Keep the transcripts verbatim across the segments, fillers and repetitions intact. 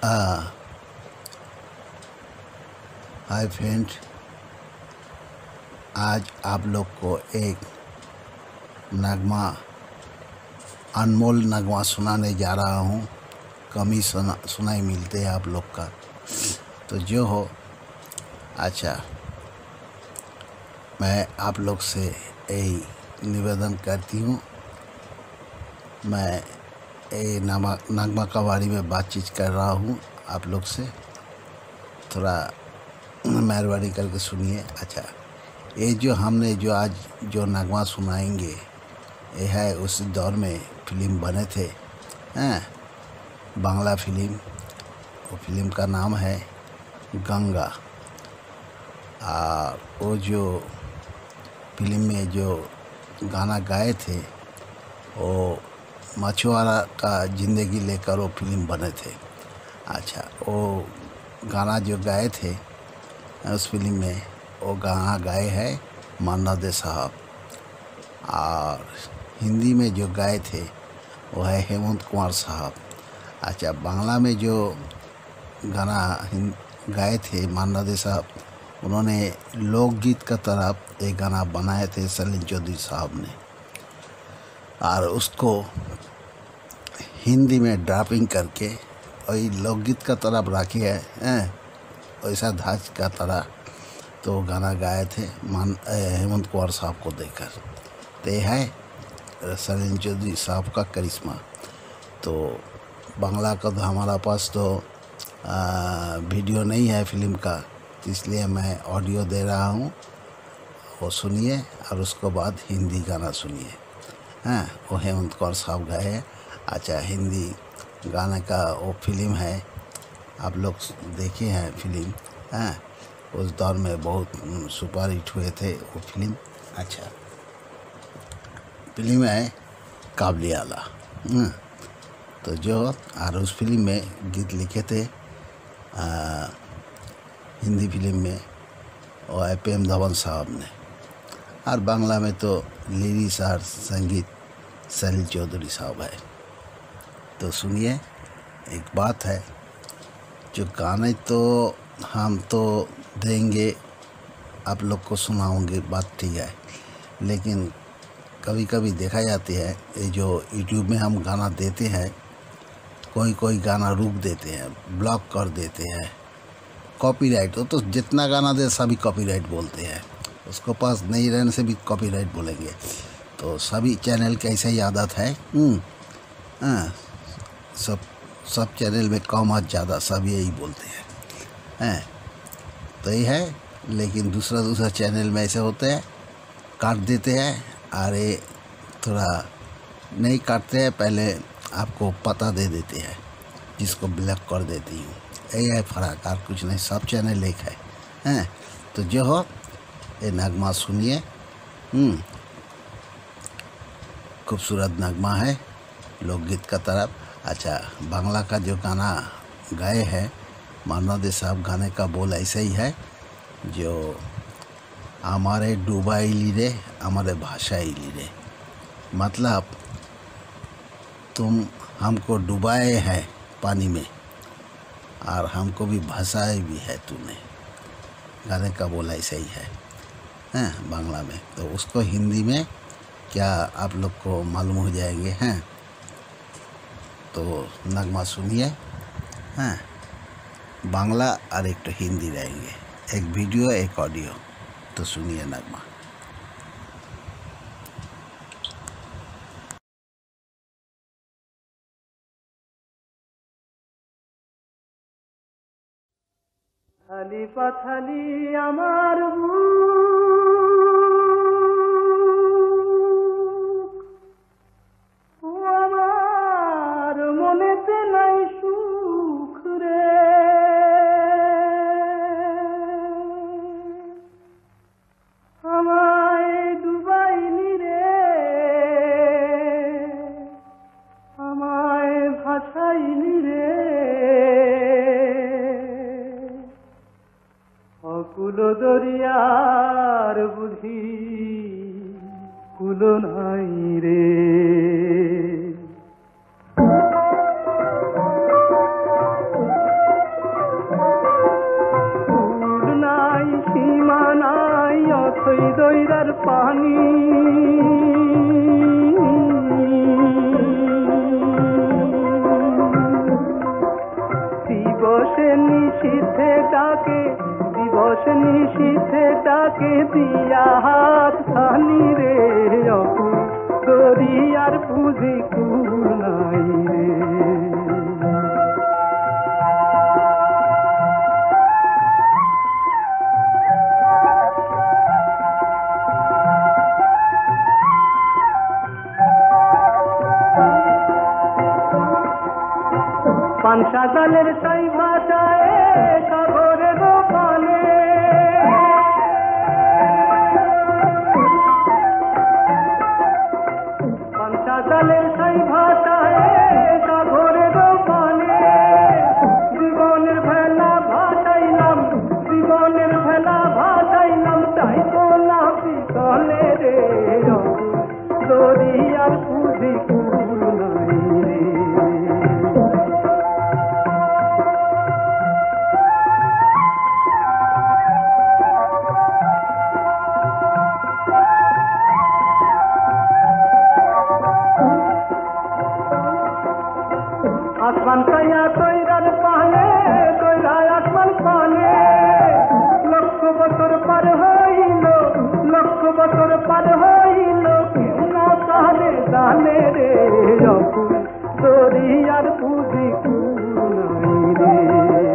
Hi friend, आज आप लोग को एक नगमा, अनमोल नगमा सुनाने जा रहा हूँ। कम ही सुना सुनाई मिलते हैं आप लोग का, तो जो हो अच्छा। मैं आप लोग से यही निवेदन करती हूँ। मैं ये नगमा नगमा का बारे में बातचीत कर रहा हूँ आप लोग से, थोड़ा मेहरबानी करके सुनिए। अच्छा, ये जो हमने जो आज जो नगमा सुनाएंगे, ये है उस दौर में फिल्म बने थे, हैं, बांग्ला फिल्म। वो फिल्म का नाम है गंगा। और वो जो फिल्म में जो गाना गाए थे, वो मछुआरा का ज़िंदगी लेकर वो फिल्म बने थे। अच्छा, वो गाना जो गाए थे उस फिल्म में, वो गाना गाए हैं मन्ना दे साहब। और हिंदी में जो गाए थे वो है हेमंत कुमार साहब। अच्छा, बांग्ला में जो गाना गाए थे मन्ना दे साहब, उन्होंने लोकगीत का तरफ एक गाना बनाए थे सलीम चौधरी साहब ने, और उसको हिंदी में ड्रापिंग करके वही लोकगीत का तरफ रखी है, हैं, वैसा धाज का तरह तो गाना गाए थे मान हेमंत कुमार साहब को देकर। तो ये है सलीम चौधरी साहब का करिश्मा। तो बांग्ला का तो हमारा पास तो आ, वीडियो नहीं है फिल्म का, तो इसलिए मैं ऑडियो दे रहा हूँ, वो सुनिए और उसके बाद हिंदी गाना सुनिए। हाँ, वो हेमंत कौर साहब गाए हैं। अच्छा, हिंदी गाने का वो फिल्म है, आप लोग देखे हैं फिल्म। हाँ, उस दौर में बहुत सुपर हिट हुए थे वो फिल्म। अच्छा, फिल्म है काबुलिवाला। तो जो और उस फिल्म में गीत लिखे थे आ, हिंदी फिल्म में वो है प्रेम धवन साहब ने, और बांग्ला में तो लिरिक्स और संगीत सलील चौधरी साहब है। तो सुनिए, एक बात है, जो गाने तो हम तो देंगे, आप लोग को सुनाऊंगे, बात ठीक है, लेकिन कभी कभी देखा जाती है ये जो यूट्यूब में हम गाना देते हैं, कोई कोई गाना रुक देते हैं, ब्लॉक कर देते हैं, कॉपीराइट। वो तो जितना गाना दे सभी कॉपीराइट बोलते हैं, उसको पास नहीं रहने से भी कॉपीराइट बोलेंगे। तो सभी चैनल की ऐसा ही आदत है। हाँ, सब सब चैनल में कम और ज़्यादा सब यही बोलते हैं, हैं। तो ये है, लेकिन दूसरा दूसरा चैनल में ऐसे होते हैं, काट देते हैं। अरे थोड़ा नहीं काटते हैं, पहले आपको पता दे देते हैं, जिसको ब्लॉक कर देती हूँ। यही है फर्क, और कुछ नहीं, सब चैनल एक है, हैं। तो जो हो ये नगमा सुनिए। खूबसूरत नगमा है लोकगीत का तरफ। अच्छा, बांग्ला का जो गाना गाए हैं मन्ना दे साहब, गाने का बोल ऐसे ही है, जो हमारे डूबाई ली रे हमारे भाषाई ली रे, मतलब तुम हमको डुबाए हैं पानी में और हमको भी भसाए भी है तूने। गाने का बोल ऐसे ही है, हैं, बांग्ला में। तो उसको हिंदी में क्या आप लोग को मालूम हो जाएंगे, हैं। तो नगमा सुनिए। हाँ, बांग्ला और एक तो हिंदी रहेंगे, एक वीडियो एक ऑडियो। तो सुनिए नगमा। थाली पाथाली आमार কুলো দরিয়ার বুঝি কুলো নাই রে। তৈরার পানি দিবসে নিশীথে ডাকে দিবসে নিশীথে ডাকে দিয়া হাত খানি রে অকুল দরিয়ার পুঁজি কুল নাই রে পানসা জালের সাই ভাষায় সাগরের পানে পানসা জালের সাই ভাষায় সাগরের পানে জীবনের ভেলা ভাসাইলাম জীবনের ভেলা ভাসাইলাম তাই তো না পিছলে রে দরিয়ার পুঁজি কুল নাই রে আসমান কায়া তৈরার পানে তৈরায় আসমান পানে লক্ষ বছর পার হইল লক্ষ বছর পার হইল কেউ না তাহলে জানে রে অকুল দরিয়ার পুঁজি কুল নাই রে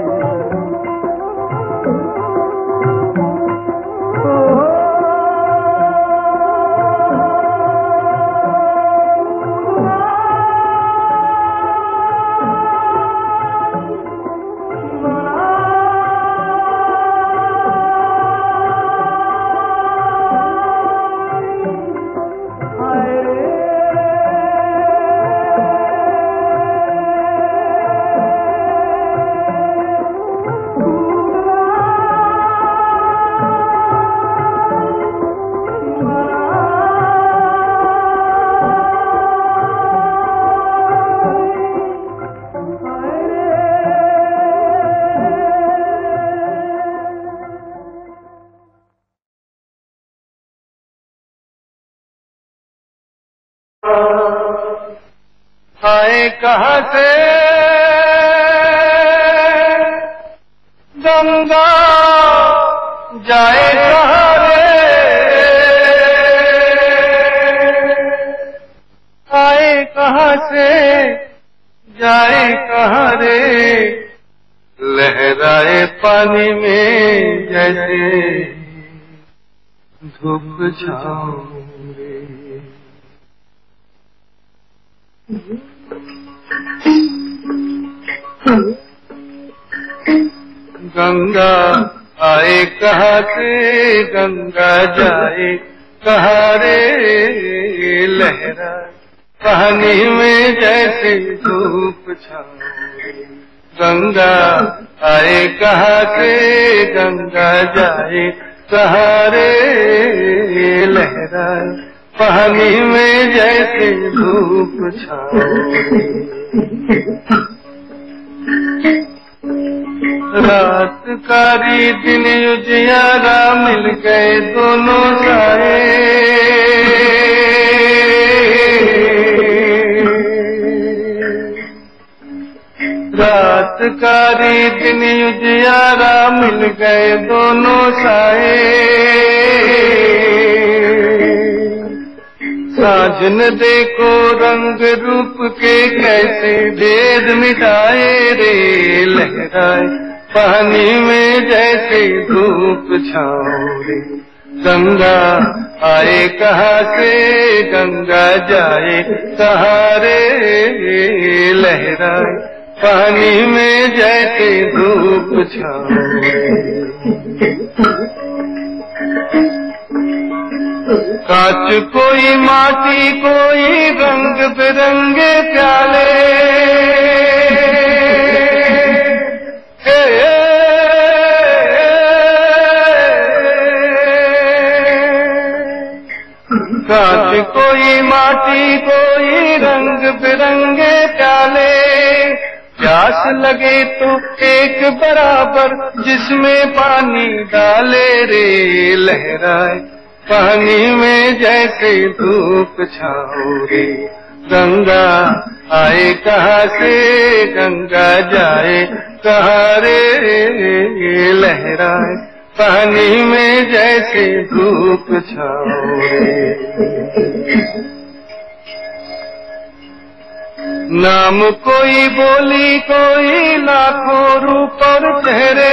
आए कहाँ से गंगा जाए कहाँ रे आए कहाँ से जाए कहाँ रे लहराए पानी में जैसे धूप छाँव रे गंगा आए कहाँ से गंगा जाए कहाँ रे लहरा पानी में जैसे धूप छाँव गंगा आए कहाँ से गंगा जाए कहाँ रे लहरा पानी में जैसे धूप छाँव रात कारी दिन उजियारा मिल गए दोनों साए रात कारी दिन उजियारा मिल गए दोनों साए साँझ न देखो रंग रूप के कैसे भेद मिटाए रे लहराए पानी में जैसे धूप छाँव रे गंगा आए कहाँ से गंगा जाए कहाँ रे लहराए पानी में जैसे धूप छाँव रे कांच कोई माटी कोई रंग बिरंगे प्याले कांच कोई माटी कोई रंग बिरंगे प्याले प्यास लगे तो एक बराबर जिसमें पानी डाले रे लहराए पानी में जैसे धूप छाओ रे। गंगा आए कहाँ से, गंगा जाए कहाँ रे, लहराए पानी में जैसे धूप छाओ रे। नाम कोई बोली कोई लाखों रूप और चेहरे,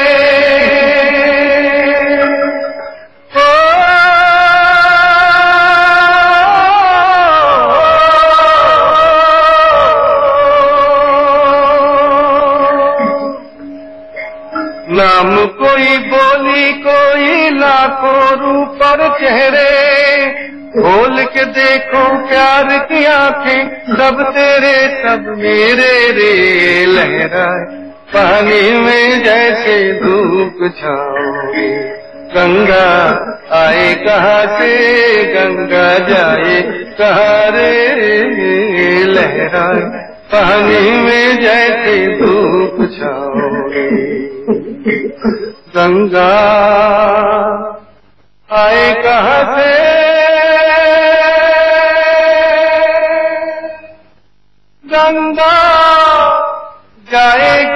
नाम कोई बोली कोई लाखों रूप और चेहरे, खोल के देखो प्यार की आंखें सब तेरे सब मेरे रे, लहराए पानी में जैसे धूप छाओ रे। गंगा आए कहाँ से, गंगा जाए कहाँ रे, लहराए पानी में जैसे धूप छाओ रे। गंगा आए कहाँ से, गंगा जाए